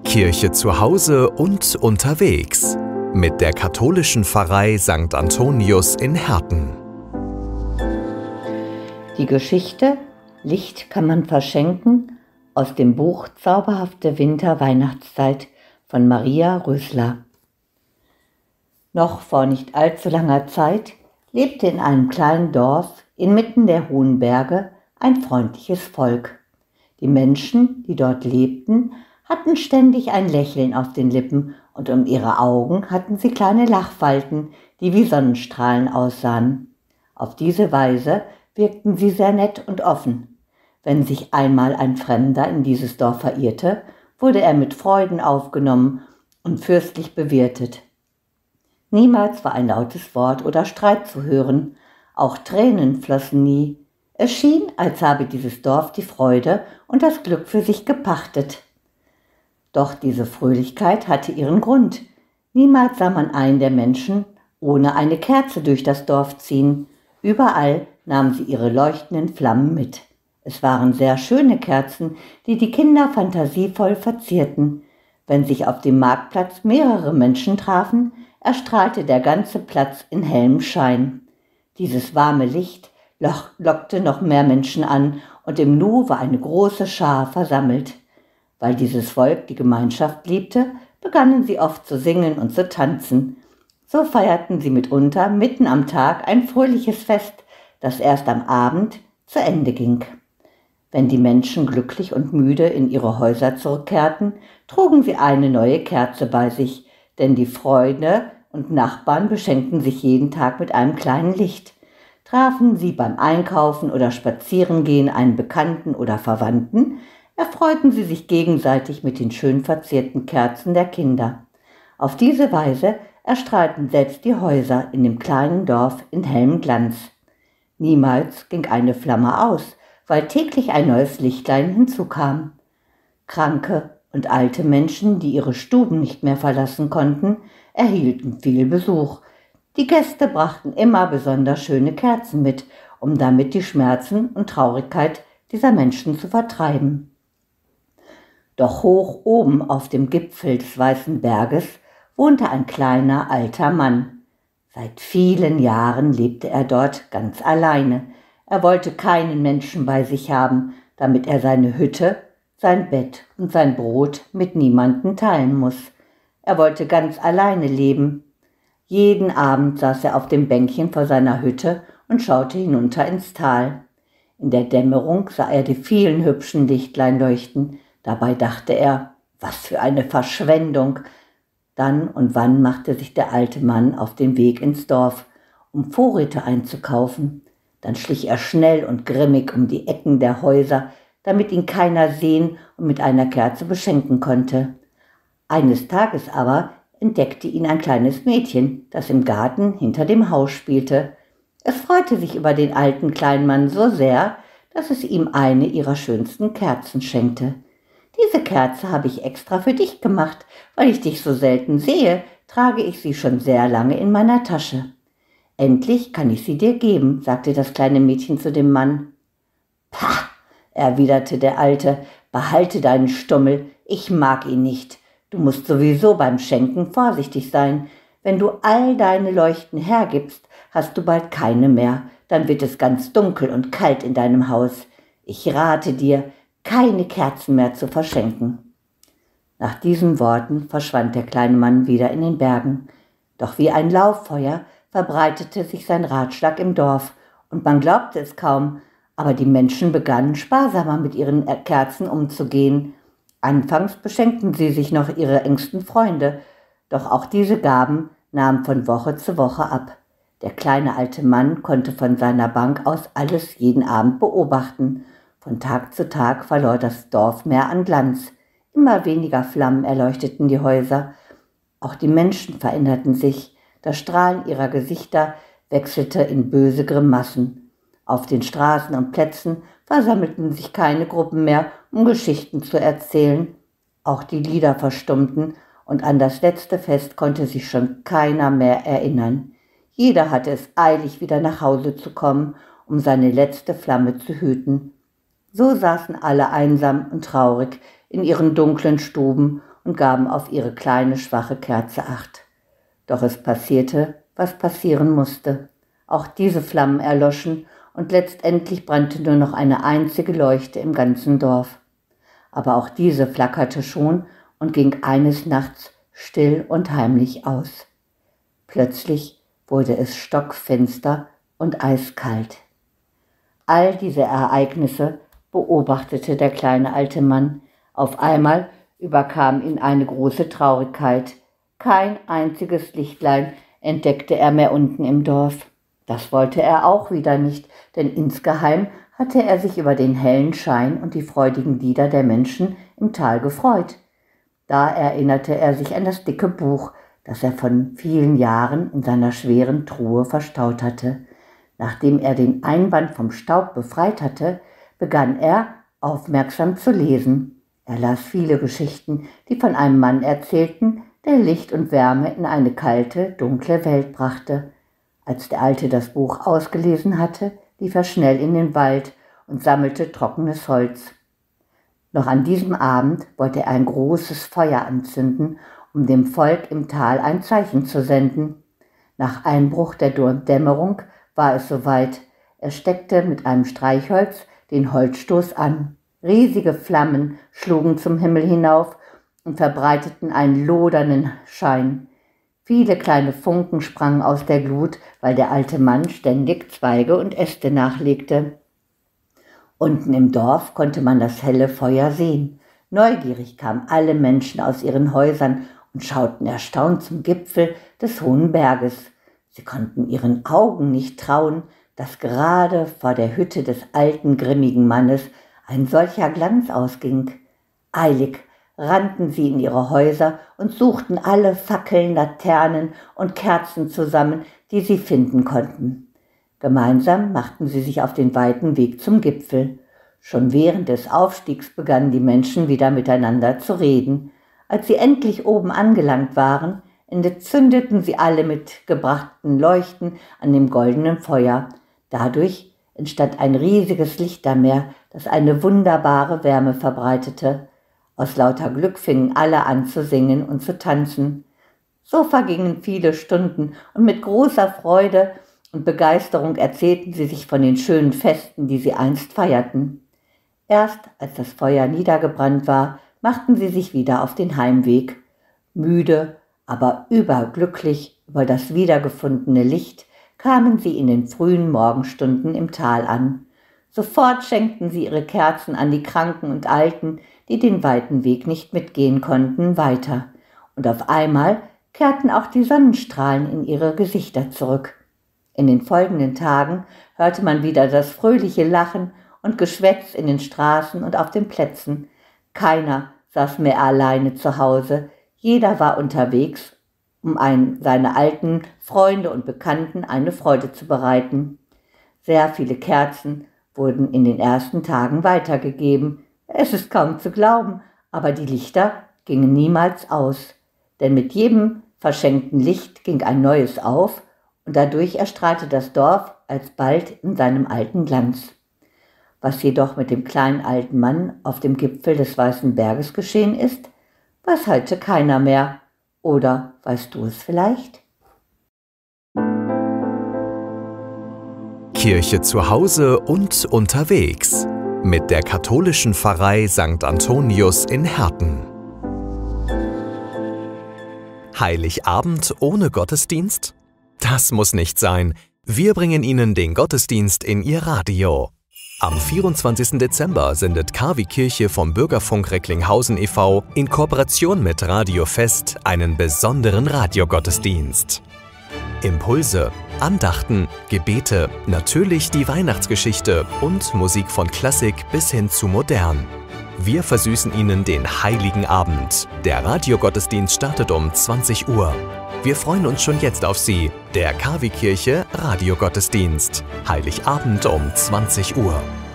Kirche zu Hause und unterwegs mit der katholischen Pfarrei St. Antonius in Herten. Die Geschichte Licht kann man verschenken aus dem Buch Zauberhafte Winter-Weihnachtszeit von Maria Rösler. Noch vor nicht allzu langer Zeit lebte in einem kleinen Dorf inmitten der hohen Berge ein freundliches Volk. Die Menschen, die dort lebten, hatten ständig ein Lächeln auf den Lippen und um ihre Augen hatten sie kleine Lachfalten, die wie Sonnenstrahlen aussahen. Auf diese Weise wirkten sie sehr nett und offen. Wenn sich einmal ein Fremder in dieses Dorf verirrte, wurde er mit Freuden aufgenommen und fürstlich bewirtet. Niemals war ein lautes Wort oder Streit zu hören, auch Tränen flossen nie. Es schien, als habe dieses Dorf die Freude und das Glück für sich gepachtet. Doch diese Fröhlichkeit hatte ihren Grund. Niemals sah man einen der Menschen ohne eine Kerze durch das Dorf ziehen. Überall nahmen sie ihre leuchtenden Flammen mit. Es waren sehr schöne Kerzen, die die Kinder fantasievoll verzierten. Wenn sich auf dem Marktplatz mehrere Menschen trafen, erstrahlte der ganze Platz in hellem Schein. Dieses warme Licht lockte noch mehr Menschen an und im Nu war eine große Schar versammelt. Weil dieses Volk die Gemeinschaft liebte, begannen sie oft zu singen und zu tanzen. So feierten sie mitunter mitten am Tag ein fröhliches Fest, das erst am Abend zu Ende ging. Wenn die Menschen glücklich und müde in ihre Häuser zurückkehrten, trugen sie eine neue Kerze bei sich, denn die Freunde und Nachbarn beschenkten sich jeden Tag mit einem kleinen Licht. Trafen sie beim Einkaufen oder Spazierengehen einen Bekannten oder Verwandten, erfreuten sie sich gegenseitig mit den schön verzierten Kerzen der Kinder. Auf diese Weise erstrahlten selbst die Häuser in dem kleinen Dorf in hellem Glanz. Niemals ging eine Flamme aus, weil täglich ein neues Lichtlein hinzukam. Kranke und alte Menschen, die ihre Stuben nicht mehr verlassen konnten, erhielten viel Besuch. Die Gäste brachten immer besonders schöne Kerzen mit, um damit die Schmerzen und Traurigkeit dieser Menschen zu vertreiben. Doch hoch oben auf dem Gipfel des Weißen Berges wohnte ein kleiner alter Mann. Seit vielen Jahren lebte er dort ganz alleine. Er wollte keinen Menschen bei sich haben, damit er seine Hütte, sein Bett und sein Brot mit niemandem teilen muss. Er wollte ganz alleine leben. Jeden Abend saß er auf dem Bänkchen vor seiner Hütte und schaute hinunter ins Tal. In der Dämmerung sah er die vielen hübschen Lichtlein leuchten. Dabei dachte er, was für eine Verschwendung. Dann und wann machte sich der alte Mann auf den Weg ins Dorf, um Vorräte einzukaufen. Dann schlich er schnell und grimmig um die Ecken der Häuser, damit ihn keiner sehen und mit einer Kerze beschenken konnte. Eines Tages aber entdeckte ihn ein kleines Mädchen, das im Garten hinter dem Haus spielte. Es freute sich über den alten kleinen Mann so sehr, dass es ihm eine ihrer schönsten Kerzen schenkte. »Diese Kerze habe ich extra für dich gemacht, weil ich dich so selten sehe, trage ich sie schon sehr lange in meiner Tasche. Endlich kann ich sie dir geben«, sagte das kleine Mädchen zu dem Mann. »Pah«, erwiderte der Alte, »behalte deinen Stummel, ich mag ihn nicht. Du musst sowieso beim Schenken vorsichtig sein. Wenn du all deine Leuchten hergibst, hast du bald keine mehr, dann wird es ganz dunkel und kalt in deinem Haus. Ich rate dir, keine Kerzen mehr zu verschenken.« Nach diesen Worten verschwand der kleine Mann wieder in den Bergen. Doch wie ein Lauffeuer verbreitete sich sein Ratschlag im Dorf, und man glaubte es kaum, aber die Menschen begannen sparsamer mit ihren Kerzen umzugehen. Anfangs beschenkten sie sich noch ihre engsten Freunde, doch auch diese Gaben nahmen von Woche zu Woche ab. Der kleine alte Mann konnte von seiner Bank aus alles jeden Abend beobachten. Von Tag zu Tag verlor das Dorf mehr an Glanz. Immer weniger Flammen erleuchteten die Häuser. Auch die Menschen veränderten sich. Das Strahlen ihrer Gesichter wechselte in böse Grimassen. Auf den Straßen und Plätzen versammelten sich keine Gruppen mehr, um Geschichten zu erzählen. Auch die Lieder verstummten und an das letzte Fest konnte sich schon keiner mehr erinnern. Jeder hatte es eilig, wieder nach Hause zu kommen, um seine letzte Flamme zu hüten. So saßen alle einsam und traurig in ihren dunklen Stuben und gaben auf ihre kleine, schwache Kerze Acht. Doch es passierte, was passieren musste. Auch diese Flammen erloschen und letztendlich brannte nur noch eine einzige Leuchte im ganzen Dorf. Aber auch diese flackerte schon und ging eines Nachts still und heimlich aus. Plötzlich wurde es stockfinster und eiskalt. All diese Ereignisse beobachtete der kleine alte Mann. Auf einmal überkam ihn eine große Traurigkeit. Kein einziges Lichtlein entdeckte er mehr unten im Dorf. Das wollte er auch wieder nicht, denn insgeheim hatte er sich über den hellen Schein und die freudigen Lieder der Menschen im Tal gefreut. Da erinnerte er sich an das dicke Buch, das er von vielen Jahren in seiner schweren Truhe verstaut hatte. Nachdem er den Einband vom Staub befreit hatte, begann er, aufmerksam zu lesen. Er las viele Geschichten, die von einem Mann erzählten, der Licht und Wärme in eine kalte, dunkle Welt brachte. Als der Alte das Buch ausgelesen hatte, lief er schnell in den Wald und sammelte trockenes Holz. Noch an diesem Abend wollte er ein großes Feuer anzünden, um dem Volk im Tal ein Zeichen zu senden. Nach Einbruch der Dämmerung war es soweit. Er steckte mit einem Streichholz den Holzstoß an. Riesige Flammen schlugen zum Himmel hinauf und verbreiteten einen lodernden Schein. Viele kleine Funken sprangen aus der Glut, weil der alte Mann ständig Zweige und Äste nachlegte. Unten im Dorf konnte man das helle Feuer sehen. Neugierig kamen alle Menschen aus ihren Häusern und schauten erstaunt zum Gipfel des hohen Berges. Sie konnten ihren Augen nicht trauen, dass gerade vor der Hütte des alten, grimmigen Mannes ein solcher Glanz ausging. Eilig rannten sie in ihre Häuser und suchten alle Fackeln, Laternen und Kerzen zusammen, die sie finden konnten. Gemeinsam machten sie sich auf den weiten Weg zum Gipfel. Schon während des Aufstiegs begannen die Menschen wieder miteinander zu reden. Als sie endlich oben angelangt waren, entzündeten sie alle mit gebrachten Leuchten an dem goldenen Feuer. Dadurch entstand ein riesiges Lichtermeer, das eine wunderbare Wärme verbreitete. Aus lauter Glück fingen alle an zu singen und zu tanzen. So vergingen viele Stunden und mit großer Freude und Begeisterung erzählten sie sich von den schönen Festen, die sie einst feierten. Erst als das Feuer niedergebrannt war, machten sie sich wieder auf den Heimweg. Müde, aber überglücklich über das wiedergefundene Licht, kamen sie in den frühen Morgenstunden im Tal an. Sofort schenkten sie ihre Kerzen an die Kranken und Alten, die den weiten Weg nicht mitgehen konnten, weiter. Und auf einmal kehrten auch die Sonnenstrahlen in ihre Gesichter zurück. In den folgenden Tagen hörte man wieder das fröhliche Lachen und Geschwätz in den Straßen und auf den Plätzen. Keiner saß mehr alleine zu Hause, jeder war unterwegs, um seine alten Freunde und Bekannten eine Freude zu bereiten. Sehr viele Kerzen wurden in den ersten Tagen weitergegeben. Es ist kaum zu glauben, aber die Lichter gingen niemals aus, denn mit jedem verschenkten Licht ging ein neues auf und dadurch erstrahlte das Dorf alsbald in seinem alten Glanz. Was jedoch mit dem kleinen alten Mann auf dem Gipfel des Weißen Berges geschehen ist, weiß heute keiner mehr. Oder weißt du es vielleicht? Kirche zu Hause und unterwegs mit der katholischen Pfarrei St. Antonius in Herten. Heiligabend ohne Gottesdienst? Das muss nicht sein. Wir bringen Ihnen den Gottesdienst in Ihr Radio. Am 24. Dezember sendet KW Kirche vom Bürgerfunk Recklinghausen e.V. in Kooperation mit Radio Fest einen besonderen Radiogottesdienst. Impulse, Andachten, Gebete, natürlich die Weihnachtsgeschichte und Musik von Klassik bis hin zu modern. Wir versüßen Ihnen den Heiligen Abend. Der Radiogottesdienst startet um 20 Uhr. Wir freuen uns schon jetzt auf Sie. Der KW Kirche Radiogottesdienst. Heiligabend um 20 Uhr.